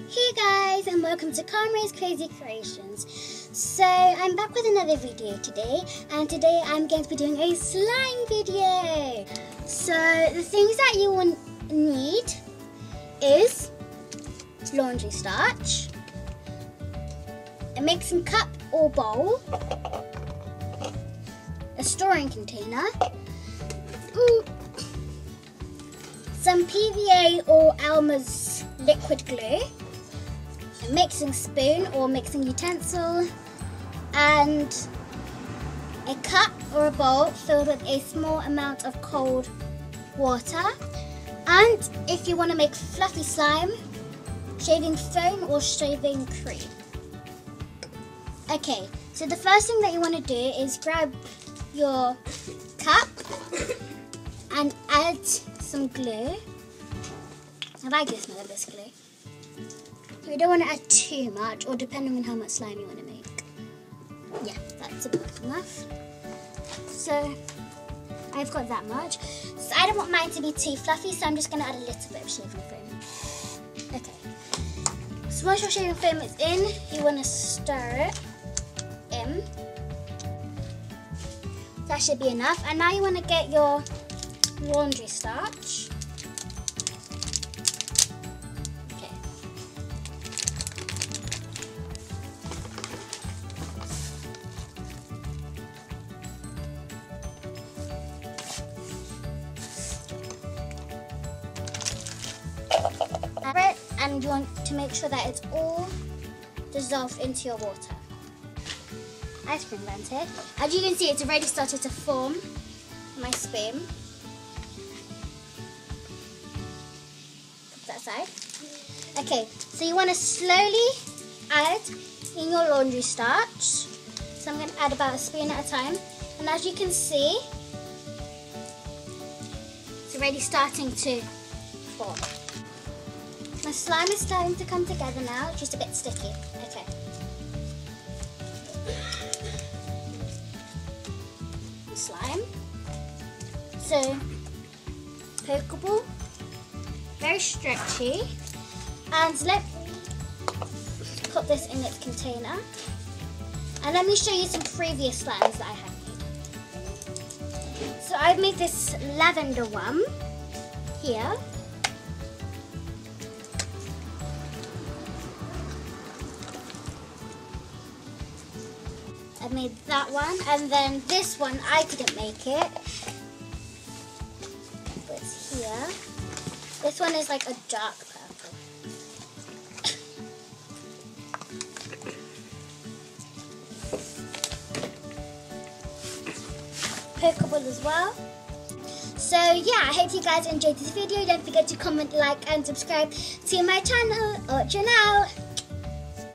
Hey guys, and welcome to Carmray's Crazy Creations. So I'm back with another video today, and today I'm going to be doing a slime video. So the things that you will need is laundry starch, a mixing cup or bowl, a storing container, some PVA or Elmer's liquid glue, a mixing spoon or mixing utensil, and a cup or a bowl filled with a small amount of cold water. And if you want to make fluffy slime, shaving foam or shaving cream. Okay, so the first thing that you want to do is grab your cup and add some glue. I like the smell of this glue. You don't want to add too much, or depending on how much slime you want to make. Yeah, that's about enough. So I've got that much. So I don't want mine to be too fluffy, so I'm just going to add a little bit of shaving foam. Okay. So once your shaving foam is in, you want to stir it in. That should be enough. And now you want to get your laundry starch. Okay. And you want to make sure that it's all dissolved into your water. Ice cream blend here. As you can see, it's already started to form my spoon. Put that aside. Okay, so you want to slowly add in your laundry starch. So I'm going to add about a spoon at a time. And as you can see, it's already starting to form. My slime is starting to come together now, it's just a bit sticky. Okay. Slime. So, pokeable, very stretchy, and let me put this in its container. And let me show you some previous slimes that I have made. So I've made this lavender one here. I made that one, and then this one I didn't make it. It's here. This one is like a dark purple. Pokeable as well. So yeah, I hope you guys enjoyed this video. Don't forget to comment, like, and subscribe to my channel. Watch out!